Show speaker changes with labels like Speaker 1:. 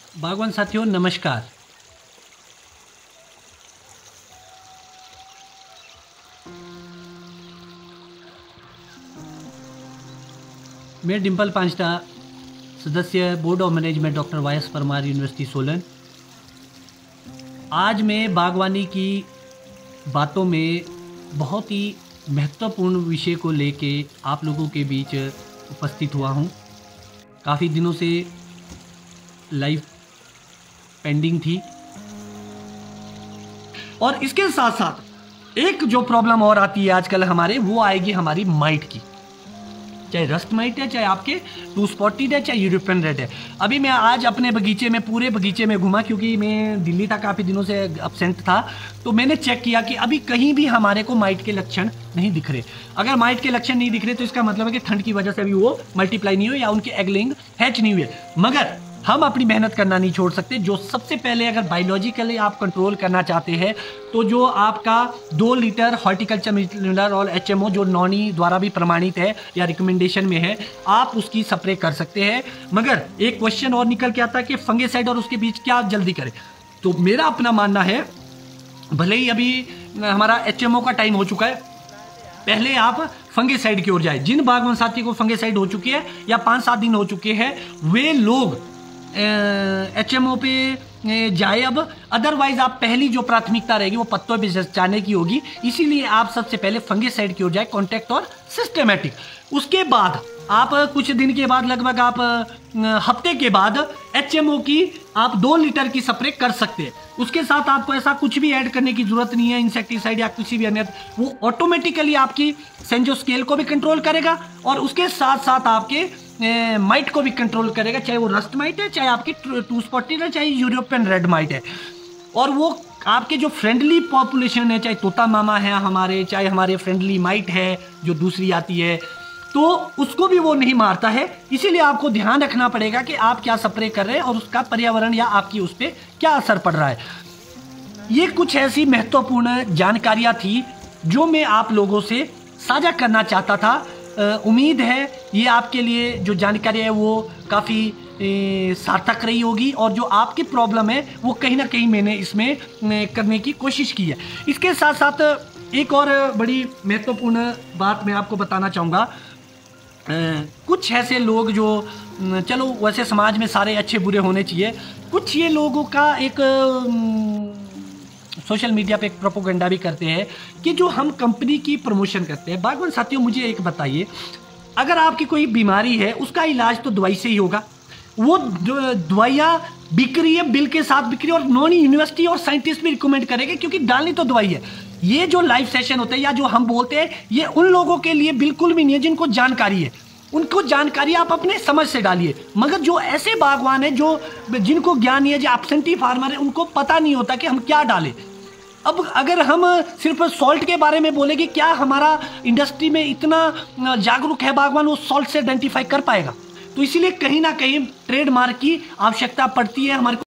Speaker 1: बागवान साथियों नमस्कार। मैं डिम्पल पांचटा, सदस्य board of management doctor Y S. Parmar university Solan. आज मैं बागवानी की बातों में बहुत ही महत्वपूर्ण विषय को लेके आप लोगों के बीच उपस्थित हुआ हूँ। काफ़ी दिनों से लाइव पेंडिंग थी और इसके साथ साथ एक जो प्रॉब्लम और आती है आजकल हमारे, वो आएगी हमारी माइट की। चाहे रस्ट माइट है, चाहे आपके टू स्पॉटेड है, चाहे यूरोपियन रेड है। अभी मैं आज अपने बगीचे में, पूरे बगीचे में घूमा क्योंकि मैं दिल्ली था, काफ़ी दिनों से अपसेंट था। तो मैंने चेक किया कि अभी कहीं भी हमारे को माइट के लक्षण नहीं दिख रहे। अगर माइट के लक्षण नहीं दिख रहे तो इसका मतलब है कि ठंड की वजह से अभी वो मल्टीप्लाई नहीं हुए या उनके एग लेइंग हैच नहीं हुए। मगर हम अपनी मेहनत करना नहीं छोड़ सकते। जो सबसे पहले अगर बायोलॉजिकली आप कंट्रोल करना चाहते हैं तो जो आपका 2 लीटर हॉर्टिकल्चर मिनरल और HMO जो नॉनी द्वारा भी प्रमाणित है या रिकमेंडेशन में है, आप उसकी स्प्रे कर सकते हैं। मगर एक क्वेश्चन और निकल के आता है कि फंगिसाइड और उसके बीच क्या जल्दी करें। तो मेरा अपना मानना है, भले ही अभी हमारा HMO का टाइम हो चुका है, पहले आप फंगिसाइड की ओर जाए। जिन बागवान साथी को फंगिसाइड हो चुकी है या 5-7 दिन हो चुके हैं, वे लोग HMO पे जाए। अब अदरवाइज आप पहली जो प्राथमिकता रहेगी वो पत्तों पे जाने की होगी, इसीलिए आप सबसे पहले फंगिसाइड की ओर जाए, कॉन्टैक्ट और सिस्टेमेटिक। उसके बाद आप कुछ दिन के बाद, लगभग आप हफ्ते के बाद HMO की आप 2 लीटर की स्प्रे कर सकते हैं। उसके साथ आपको ऐसा कुछ भी ऐड करने की जरूरत नहीं है, इंसेक्टिसाइड या किसी भी अन्य। वो ऑटोमेटिकली आपकी सेंजो स्केल को भी कंट्रोल करेगा और उसके साथ साथ आपके माइट को भी कंट्रोल करेगा, चाहे वो रस्ट माइट है, चाहे आपकी टू स्पॉटेड है, चाहे यूरोपियन रेड माइट है। और वो आपके जो फ्रेंडली पॉपुलेशन है, चाहे तोता मामा है हमारे, चाहे हमारे फ्रेंडली माइट है जो दूसरी आती है, तो उसको भी वो नहीं मारता है। इसीलिए आपको ध्यान रखना पड़ेगा कि आप क्या स्प्रे कर रहे हैं और उसका पर्यावरण या आपकी उस पर क्या असर पड़ रहा है। ये कुछ ऐसी महत्वपूर्ण जानकारियाँ थी जो मैं आप लोगों से साझा करना चाहता था। उम्मीद है ये आपके लिए जो जानकारी है वो काफ़ी सार्थक रही होगी और जो आपकी प्रॉब्लम है वो कहीं ना कहीं मैंने इसमें करने की कोशिश की है। इसके साथ साथ एक और बड़ी महत्वपूर्ण बात मैं आपको बताना चाहूँगा। कुछ ऐसे लोग जो, चलो वैसे समाज में सारे अच्छे बुरे होने चाहिए, कुछ ये लोगों का एक सोशल मीडिया पे एक प्रोपोगंडा भी करते हैं कि जो हम कंपनी की प्रमोशन करते हैं। बागवान साथियों मुझे एक बताइए, अगर आपकी कोई बीमारी है उसका इलाज तो दवाई से ही होगा। वो दवाइयाँ बिक रही है, बिल के साथ बिक रही है और नॉन यूनिवर्सिटी और साइंटिस्ट भी रिकमेंड करेंगे क्योंकि डालनी तो दवाई है। ये जो लाइव सेशन होते हैं या जो हम बोलते हैं, ये उन लोगों के लिए बिल्कुल भी नहीं है जिनको जानकारी है। उनको जानकारी आप अपने समझ से डालिए। मगर जो ऐसे बागवान है जो जिनको ज्ञान नहीं है, जो एब्सेंटी फार्मर है, उनको पता नहीं होता कि हम क्या डालें। अब अगर हम सिर्फ सॉल्ट के बारे में बोलेंगे, क्या हमारा इंडस्ट्री में इतना जागरूक है बागवान वो सॉल्ट से आइडेंटिफाई कर पाएगा? तो इसीलिए कहीं ना कहीं ट्रेडमार्क की आवश्यकता पड़ती है हमारे